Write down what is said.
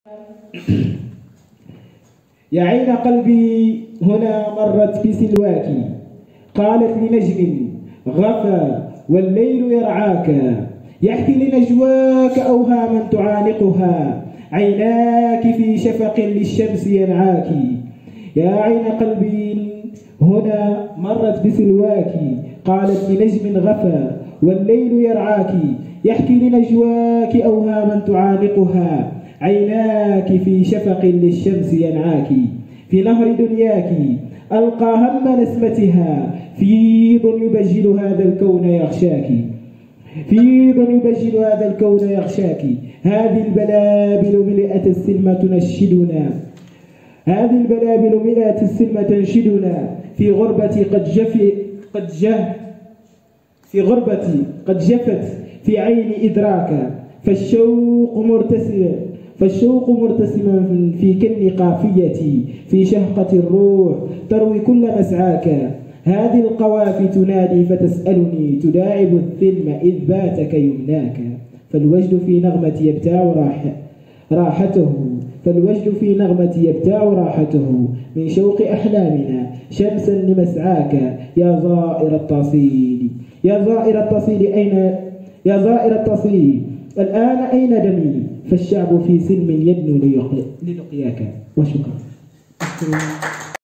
يا عين قلبي هنا مرت بسلواك، قالت لنجم غفى والليل يرعاك، يحكي لنجواك أوهاما تعانقها، عيناك في شفق للشمس ينعاك. يا عين قلبي هنا مرت بسلواك، قالت لنجم غفى والليل يرعاك، يحكي لنجواك أوهاما تعانقها، عيناك في شفق للشمس ينعاك. في نهر دنياك ألقى هم نسمتها، فيض يبجل هذا الكون يغشاك، فيض يبجل هذا الكون يغشاك. هذه البلابل ملئت السلم تنشدنا، هذه البلابل ملئت السلم تنشدنا، في غربتي في غربتي قد جفت في عيني إدراكا، فالشوق مرتسما في كن قافيتي، في شهقة الروح تروي كل مسعاك. هذه القوافي تنادي فتسألني، تداعب الثلم إذ باتك يمناك. فالوجد في نغمة يبتاع راحته، فالوجد في نغمة يبتاع راحته، من شوق أحلامنا شمسا لمسعاك. يا زائر التصيل، يا زائر التصيل أين، يا زائر التصيل الآن أين دمي؟ فالشعب في سلم يدنو للقياك. وشكرا.